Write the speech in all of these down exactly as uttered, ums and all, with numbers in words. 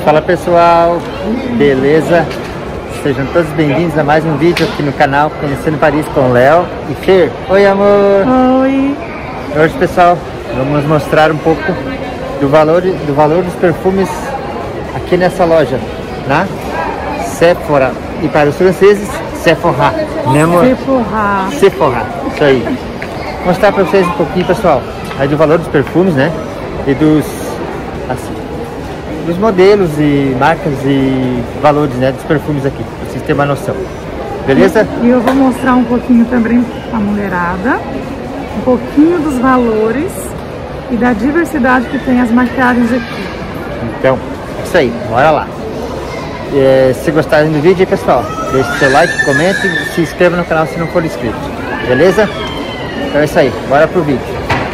Fala pessoal, beleza? Sejam todos bem-vindos a mais um vídeo aqui no canal Conhecendo Paris com o Léo e Fer. Oi amor! Oi! Hoje pessoal, vamos mostrar um pouco do valor, do valor dos perfumes aqui nessa loja, na Sephora. E para os franceses, Sephora, né amor? Sephora. Sephora, isso aí. Vou mostrar para vocês um pouquinho pessoal, aí do valor dos perfumes, né? E dos, assim, dos modelos e marcas e valores, né, dos perfumes aqui, pra vocês terem uma noção. Beleza? E eu vou mostrar um pouquinho também a mulherada, um pouquinho dos valores e da diversidade que tem as maquiagens aqui. Então, é isso aí, bora lá. É, se gostarem do vídeo aí, pessoal, deixe seu like, comente e se inscreva no canal se não for inscrito. Beleza? Então é isso aí, bora pro vídeo.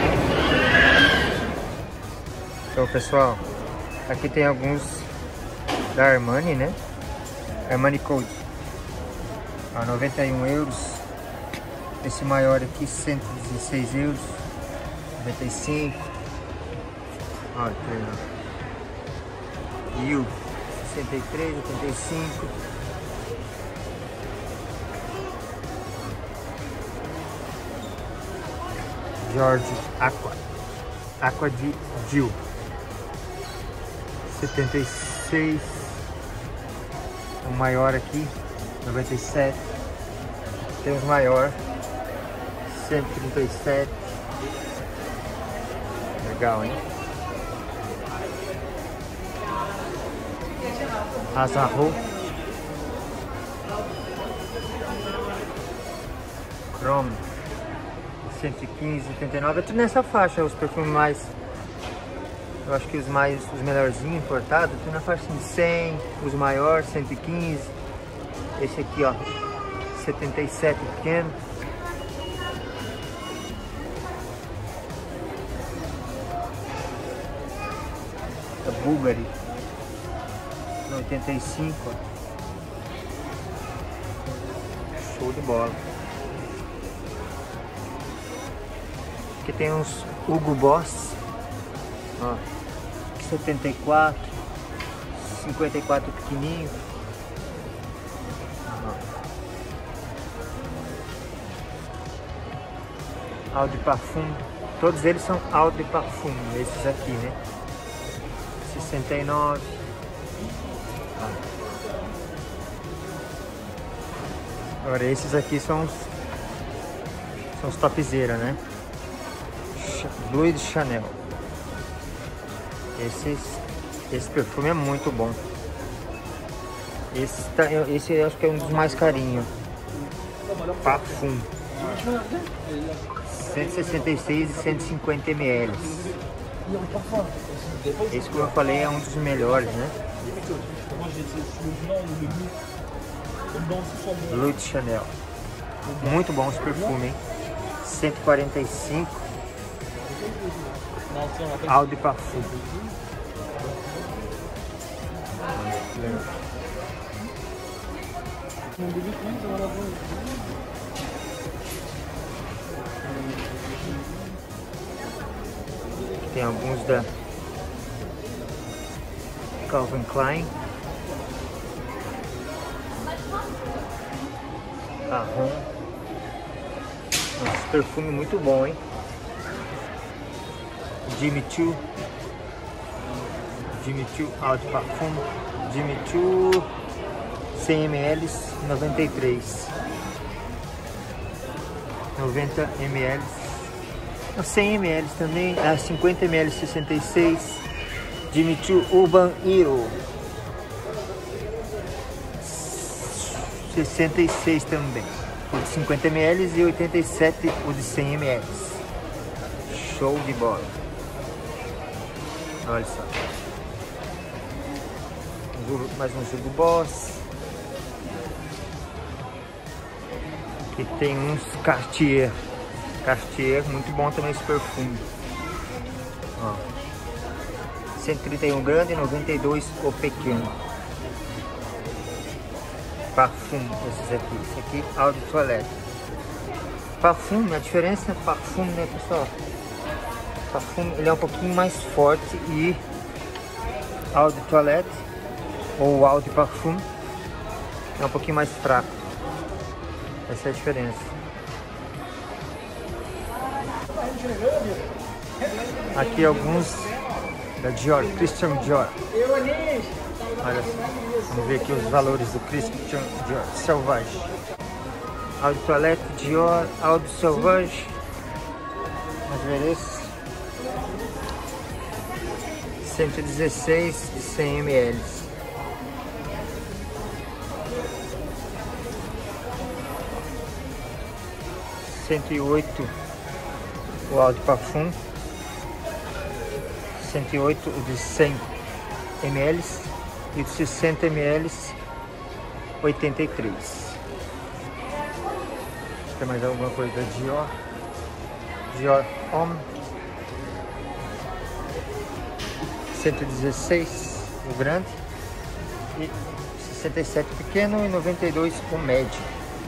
Então pessoal, aqui tem alguns da Armani, né? Armani Code a noventa e um euros. Esse maior aqui cento e dezesseis euros, noventa e cinco. Olha, tem o sessenta e três, oitenta e cinco. George Aqua Aqua de Gil setenta e seis. O maior aqui noventa e sete. Temos maior cento e trinta e sete. Legal, hein? Azarro Chrome cento e quinze, oitenta e nove. É tudo nessa faixa, os perfumes mais, eu acho que os mais, os melhorzinhos importados, tudo na faixa de cem, os maiores cento e quinze. Esse aqui, ó, setenta e sete pequeno. Da Bulgari, oitenta e cinco, ó. Show de bola. Aqui tem uns Hugo Boss, ó, setenta e quatro, cinquenta e quatro pequenininho. Eau de Parfum, todos eles são Eau de Parfum, esses aqui, né? sessenta e nove. Agora esses aqui são os, são os topzera, né? Blue de Chanel. Esses, esse perfume é muito bom. Esse, tá, esse eu acho que é um dos mais carinhos. Parfum. cento e sessenta e seis e cento e cinquenta mililitros. Esse, como eu falei, é um dos melhores, né? Blue de Chanel. Muito bom esse perfume, hein? cento e quarenta e cinco. Eau de Parfum. Tem alguns da Calvin Klein, Arron. Nossa, perfume muito bom, hein? Jimmy Choo, Jimmy Choo Eau de Parfum, Jimmy Choo cem mililitros, noventa e três, noventa mililitros, cem mililitros também, ah, cinquenta mililitros, sessenta e seis, Jimmy Choo Urban Hero, sessenta e seis também, o de cinquenta mililitros e oitenta e sete o de cem mililitros. Show de bola. Olha só. Mais um Hugo Boss. Aqui tem uns Cartier. Cartier, muito bom também esse perfume. Ó. cento e trinta e um grande e noventa e dois o pequeno. Parfum, esses aqui. Esse aqui, Eau de Toilette. Parfum, a diferença é parfum, né, pessoal? Parfum, ele é um pouquinho mais forte e Eau de Toilette ou o Eau de Parfum é um pouquinho mais fraco. Essa é a diferença. Aqui alguns da Dior, Christian Dior. Olha, vamos ver aqui os valores do Christian Dior Sauvage. Eau de toilette Dior, Eau de Sauvage. Vamos ver esse. cento e dezesseis de cem mililitros. cento e oito o Eau de Parfum. cento e oito o de cem mililitros. E de sessenta mililitros, oitenta e três. Tem mais alguma coisa da Dior? Dior Homme. cento e dezesseis o grande e sessenta e sete o pequeno e noventa e dois o médio.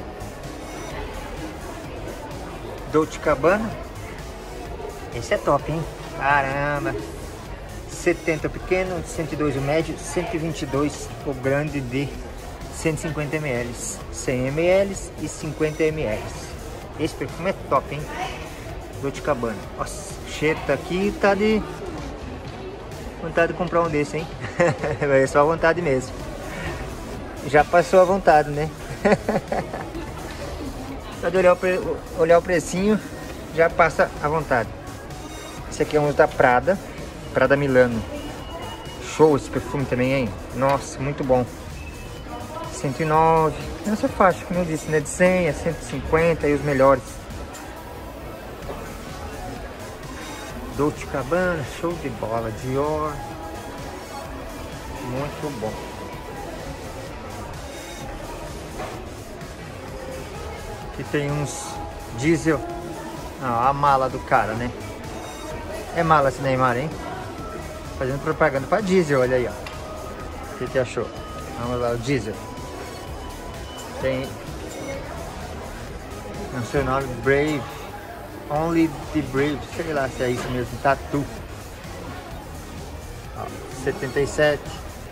Dolce and Gabbana. Esse é top, hein? Caramba! setenta o pequeno, cento e dois o médio, cento e vinte e dois o grande de cento e cinquenta mililitros, cem mililitros e cinquenta mililitros. Esse perfume é top, hein? Dolce and Gabbana. Nossa, o cheiro tá aqui, tá de vontade de comprar um desse, hein? É só vontade mesmo. Já passou a vontade, né? Só de olhar o, pre... olhar o precinho, já passa a vontade. Esse aqui é um da Prada. Prada Milano. Show esse perfume também, hein? Nossa, muito bom. cento e nove. Essa faixa, como eu disse, né? De cem a cento e cinquenta e os melhores. Dolce and Gabbana, show de bola. Dior. Muito bom. Aqui tem uns diesel. Ah, a mala do cara, né? É mala esse Neymar, hein? Fazendo propaganda para diesel, olha aí, ó. O que que achou? Vamos lá, o diesel. Tem... não sei o nome, Brave. Only the Brave, sei lá se é isso mesmo, Tatu. Ó, setenta e sete.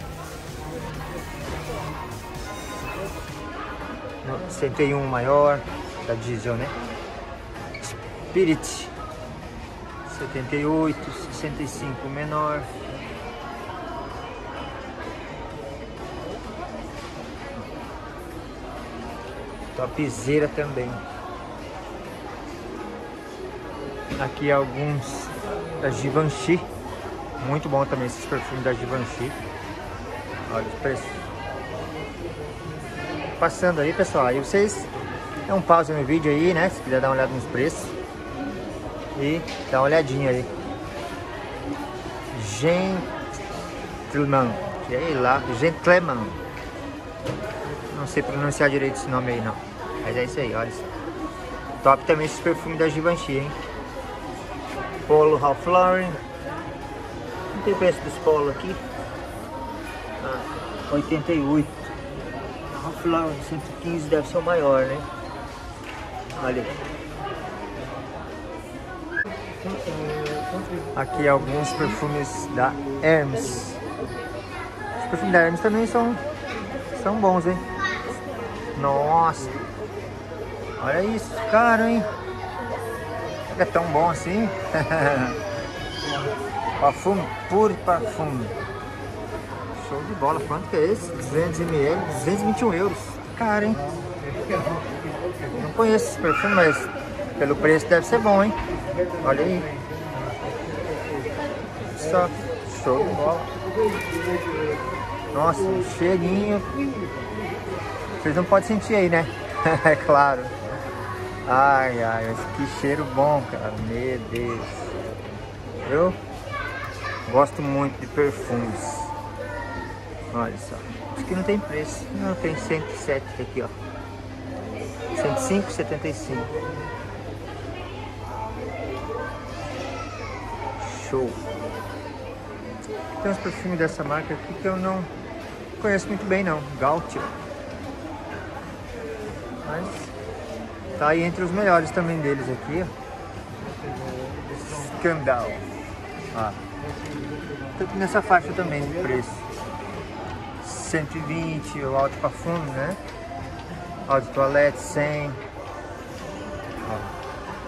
No, cento e um maior, da diesel, né? Spirit. setenta e oito, sessenta e cinco menor. Topzera também. Aqui alguns da Givenchy. Muito bom também esses perfumes da Givenchy. Olha os preços. Passando aí, pessoal. Aí vocês dão um pause no vídeo aí, né? Se quiser dar uma olhada nos preços. E dá uma olhadinha aí. Gentleman. Sei lá, Gentleman. Não sei pronunciar direito esse nome aí não. Mas é isso aí, olha só. Top também esses perfumes da Givenchy, hein? Polo Ralph Lauren. Não tem preço dos Polo aqui. Ah, oitenta e oito. Ralph Lauren cento e quinze deve ser o maior, né? Olha aí. Aqui alguns perfumes da Hermes. Os perfumes da Hermes também são, são bons, hein? Nossa! Olha isso, caro, hein? É tão bom assim? Parfume, puro parfume. Show de bola. Quanto que é esse? duzentos mililitros, duzentos e vinte e um euros. Caro, hein? Não conheço esse perfume, mas pelo preço deve ser bom, hein? Olha aí. Só show de bola. Nossa, um cheirinho. Vocês não podem sentir aí, né? É claro. Ai, ai, que cheiro bom, cara. Meu Deus. Eu gosto muito de perfumes. Olha só. Isso aqui não tem preço. Não, tem cento e sete aqui, ó. cento e cinco, setenta e cinco. Show. Tem uns perfumes dessa marca aqui que eu não conheço muito bem não. Gaultier. Mas tá aí entre os melhores também deles aqui, ó. Scandal. Ó. Tudo nessa faixa também de preço. cento e vinte, o Alto Perfume, né? Alto Toilette, cem. Ó.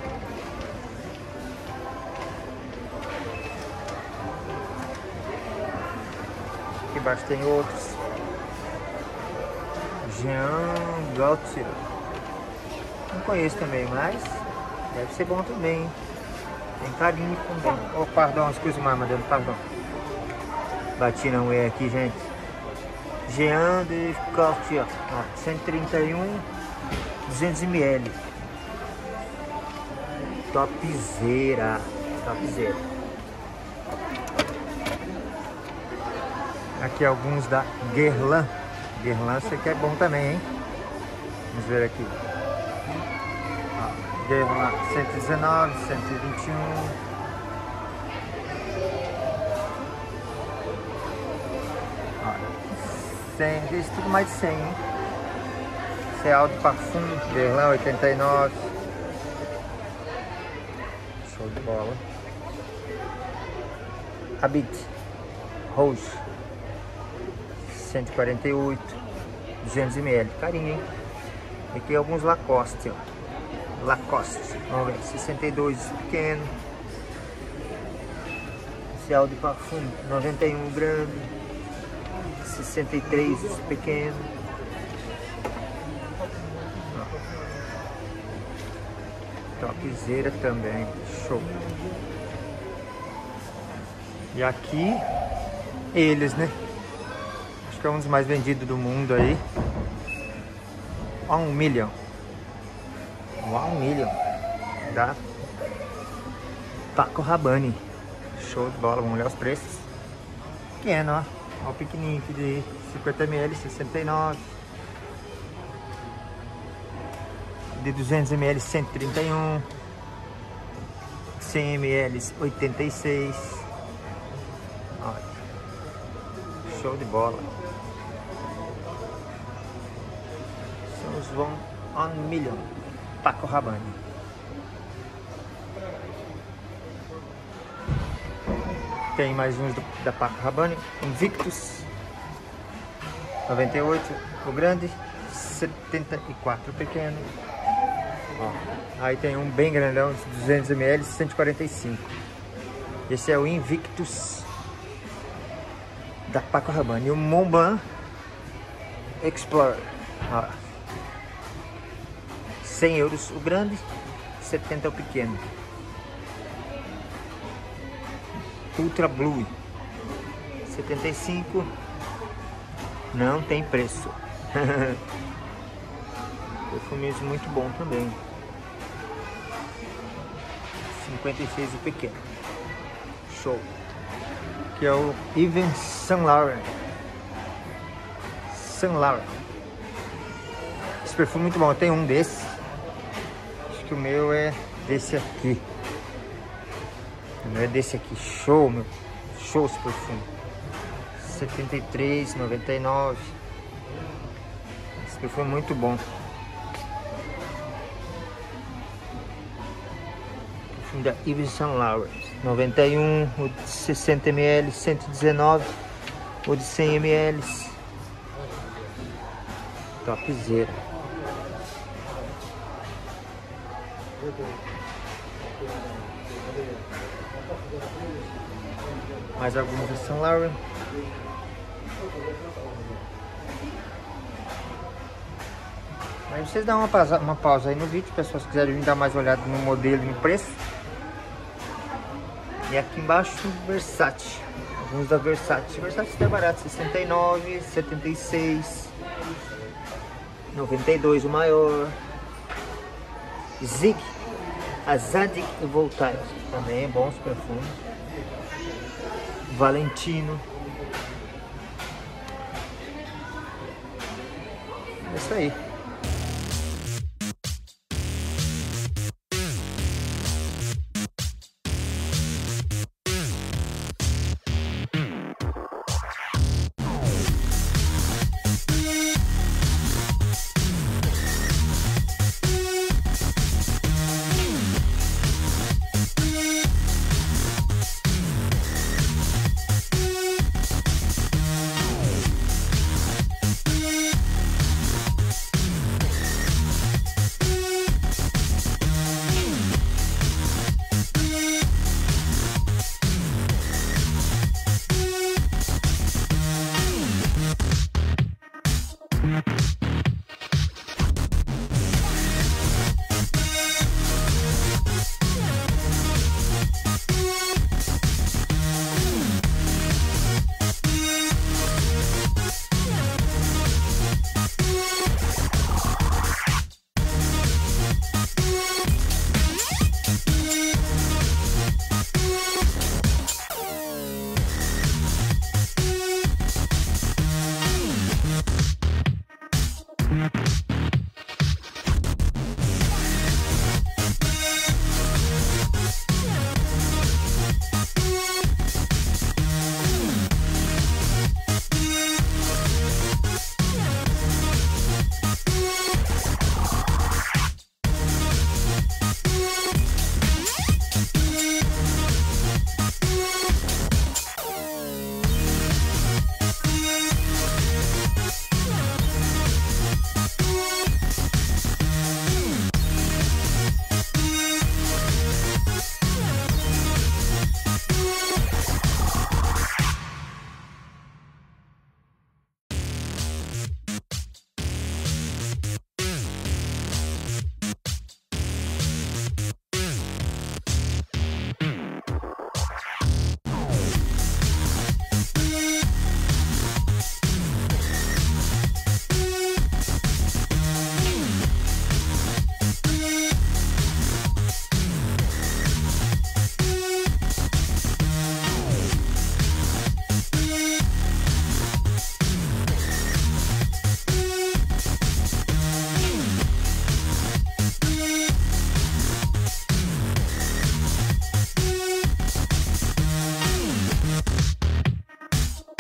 Aqui embaixo tem outros. Jean Gaultier. Não conheço também, mas deve ser bom também. Tem carinho também. Oh, perdão, excuse mais, madame, perdão. Bati na mulher aqui, gente. Jean de Gaultier. cento e trinta e um, duzentos mililitros. Topzera. Topzera. Aqui alguns da Guerlain. Guerlain, esse aqui é bom também, hein? Vamos ver aqui. Ó, Guerlain cento e dezenove, cento e vinte e um. Ó, cem, isso tudo mais de cem, hein? Esse é Alto Parfum, Guerlain oitenta e nove. Show de bola. Habit Rose cento e quarenta e oito, duzentos mililitros, carinho, hein? Aqui alguns Lacoste, ó. Lacoste, vamos ver, sessenta e dois pequeno. Esse Alto Parfum, noventa e um grande, sessenta e três pequeno. Topzera também, show. E aqui, eles, né? Que é um dos mais vendidos do mundo aí. Um milhão. Um milhão. Da Paco Rabanne. Show de bola. Vamos olhar os preços. Pequeno, ó. Ó o pequenininho aqui de cinquenta mililitros, sessenta e nove. De duzentos mililitros, cento e trinta e um. cem mililitros, oitenta e seis. Olha. Show de bola. São os One on Million Paco Rabanne. Tem mais uns do, da Paco Rabanne. Invictus noventa e oito o grande, setenta e quatro o pequeno. Ó, aí tem um bem grandão de duzentos mililitros, cento e quarenta e cinco. Esse é o Invictus da Paco Rabanne. E o Montblanc Explorer. Ó, cem euros o grande, setenta o pequeno. Ultra Blue setenta e cinco, não tem preço. Perfumismo muito bom também. cinquenta e seis o pequeno. Show. Que é o Yves Saint Laurent. Saint Laurent. Esse perfume é muito bom. Tem um desse. Acho que o meu é desse aqui. O meu é desse aqui. Show, meu. Show esse perfume. setenta e três, noventa e nove. Esse perfume é muito bom. Perfume da Yves Saint Laurent. noventa e um, o de sessenta mililitros, cento e dezenove, o de cem mililitros. Topzera. Mais alguns da Saint Laurent. Aí vocês dão uma pausa, uma pausa aí no vídeo, pessoal, se quiserem vir dar mais uma olhada no modelo e no preço. E aqui embaixo, Versace. Alguns da Versace. Versace está barato, sessenta e nove, setenta e seis, noventa e dois o maior. Zig, a Zadig e Voltaire. Também é bons perfumes. Valentino. É isso aí.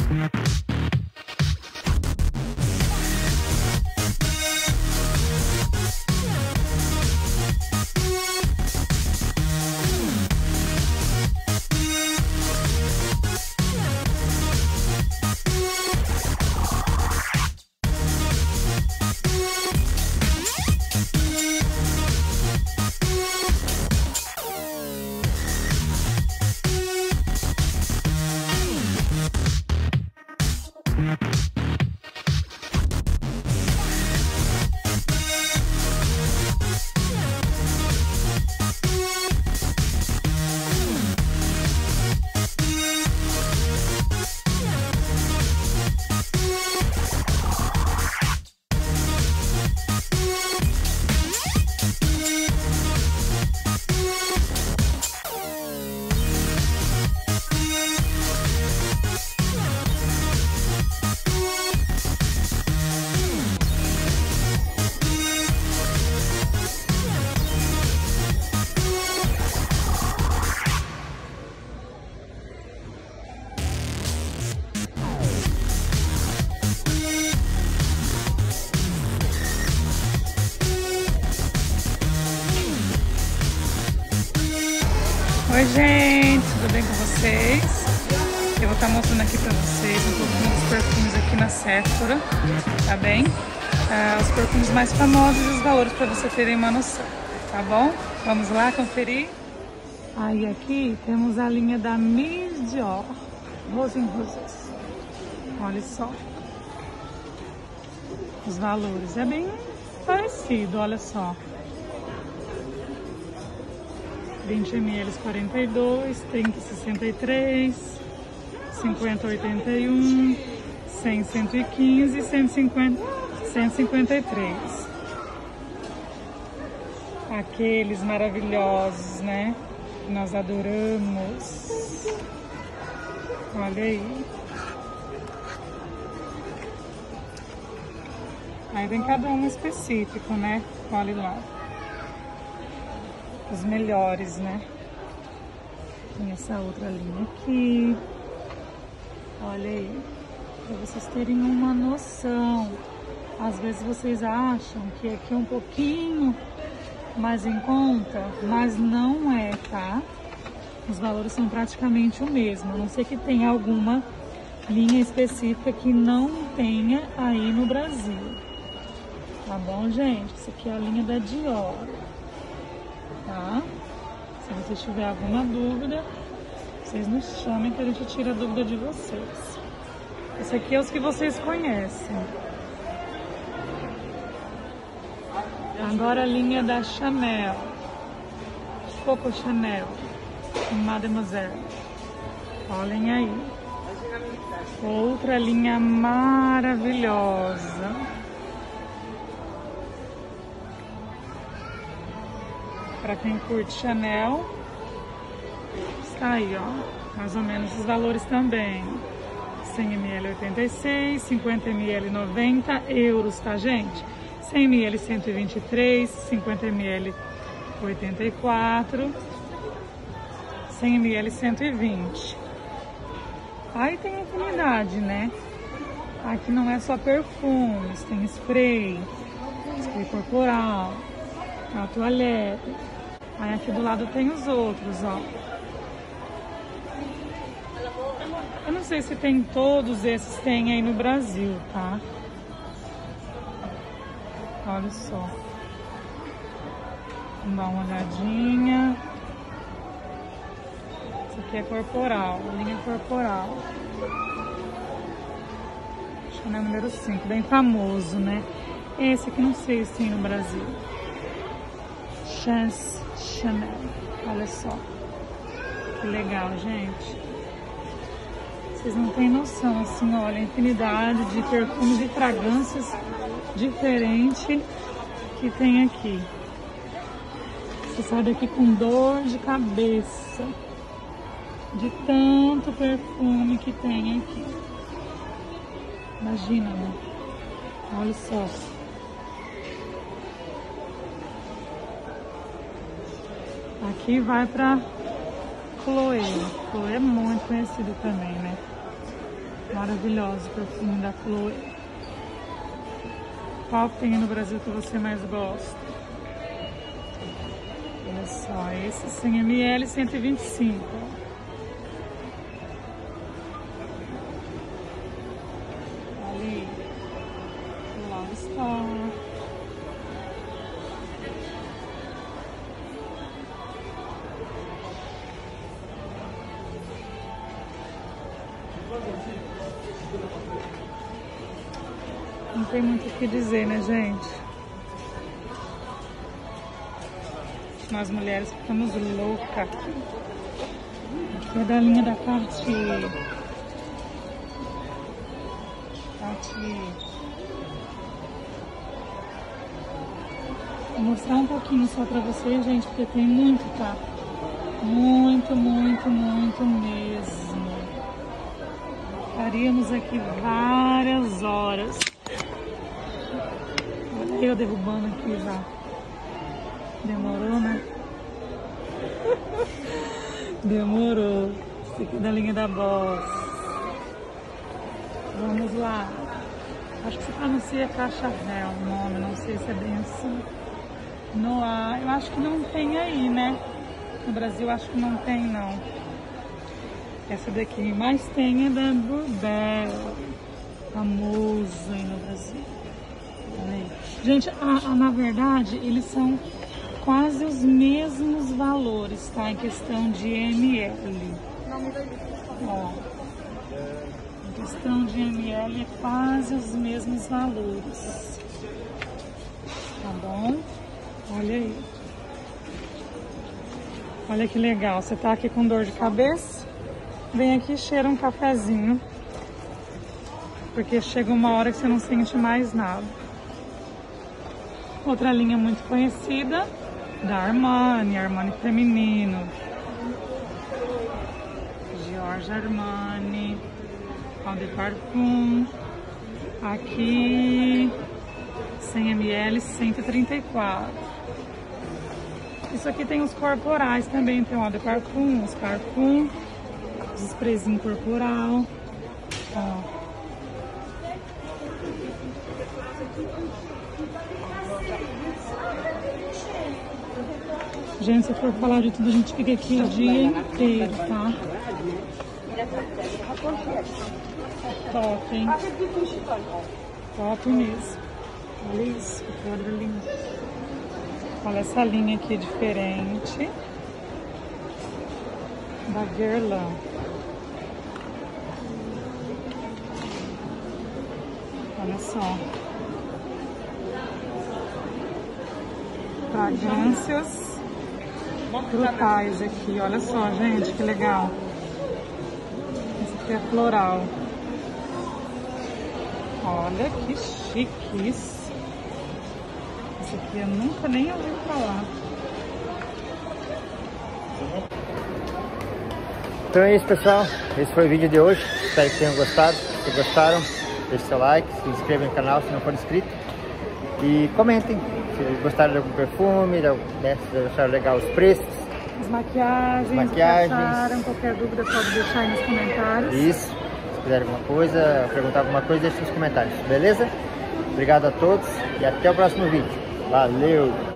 Oi gente, tudo bem com vocês? Eu vou estar mostrando aqui pra vocês um pouquinho dos perfumes aqui na Sephora, tá bem? Ah, os perfumes mais famosos e os valores para você terem uma noção, tá bom? Vamos lá conferir? Aí aqui temos a linha da Miss Dior, Rose em Roses. Olha só. Os valores é bem parecido, olha só. vinte mililitros quarenta e dois, trinta sessenta e três, cinquenta oitenta e um, cem cento e quinze e cento e cinquenta cento e cinquenta e três. Aqueles maravilhosos, né? Que nós adoramos. Olha aí. Aí vem cada um específico, né? Olha lá. Os melhores, né? Tem essa outra linha aqui. Olha aí. Para vocês terem uma noção. Às vezes vocês acham que aqui é um pouquinho mais em conta, mas não é, tá? Os valores são praticamente o mesmo. A não ser que tenha alguma linha específica que não tenha aí no Brasil. Tá bom, gente? Essa aqui é a linha da Dior. Tá? Se vocês tiverem alguma dúvida, vocês nos chamem que a gente tira a dúvida de vocês. Esse aqui é os que vocês conhecem. Agora a linha da Chanel. Coco Chanel. Mademoiselle. Olhem aí. Outra linha maravilhosa. Para quem curte Chanel, está aí, ó, mais ou menos os valores também. cem mililitros oitenta e seis, cinquenta mililitros noventa euros, tá, gente? cem mililitros cento e vinte e três, cinquenta mililitros oitenta e quatro, cem mililitros cento e vinte. Aí tem infinidade, né? Aqui não é só perfumes, tem spray, spray corporal, a toalete. Aí aqui do lado tem os outros, ó. Eu não sei se tem todos esses, tem aí no Brasil, tá? Olha só. Vamos dar uma olhadinha. Esse aqui é corporal, linha corporal. Acho que é o número cinco, bem famoso, né? Esse aqui não sei se tem no Brasil. Chance Chanel, olha só, que legal, gente. Vocês não têm noção, assim, olha, a infinidade de perfumes e fragrâncias diferentes que tem aqui. Você sai daqui com dor de cabeça de tanto perfume que tem aqui. Imagina, né? Olha só. Aqui vai pra Chloé. Chloé é muito conhecido também, né? Maravilhoso o perfume da Chloe. Qual que tem no Brasil que você mais gosta? Olha só, esse cem mililitros, cento e vinte e cinco. Ali, lá está. Não tem muito o que dizer, né, gente? Nós mulheres ficamos loucas aqui. Aqui é da linha da Cartier. Cartier. Vou mostrar um pouquinho só pra vocês, gente, porque tem muito, tá? Muito, muito, muito mesmo. Ficaríamos aqui várias horas. Olha eu derrubando aqui já. Demorou, né? Demorou. Esse aqui é da linha da Boss. Vamos lá. Acho que se pronuncia Cachavel o nome, não sei se é bem assim. Noah, eu acho que não tem aí, né? No Brasil acho que não tem, não. Essa daqui, mais tem é da Bourbon, famoso aí no Brasil. Aí. Gente, a, a, na verdade, eles são quase os mesmos valores, tá? Em questão de ml. Ó, em questão de ml é quase os mesmos valores. Tá bom? Olha aí. Olha que legal. Você tá aqui com dor de cabeça? Vem aqui e cheira um cafezinho. Porque chega uma hora que você não sente mais nada. Outra linha muito conhecida da Armani, Armani feminino. Giorgio Armani, Eau de Parfum. Aqui cem mililitros, cento e trinta e quatro. Isso aqui tem os corporais também, tem o Eau de Parfum, os Parfum, os sprayzinho corporal. Ó. Gente, se for falar de tudo, a gente fica aqui o dia inteiro, tá? Top, hein? Top mesmo. Olha isso, que cor linda. Olha essa linha aqui diferente. Da Guerlain. Olha só. Fragrâncias frutais aqui. Olha só, gente, que legal. Esse aqui é floral. Olha que chique isso. Esse aqui eu nunca nem ouvi falar. Então é isso, pessoal. Esse foi o vídeo de hoje. Espero que tenham gostado. Se gostaram, deixe seu like, se inscreva no canal se não for inscrito. E comentem se gostaram de algum perfume, né, se acharam legal os preços. As maquiagens, maquiagens. Se acharam, qualquer dúvida pode deixar aí nos comentários. Isso. Se quiser alguma coisa, perguntar alguma coisa, deixe nos comentários. Beleza? Obrigado a todos e até o próximo vídeo. Valeu!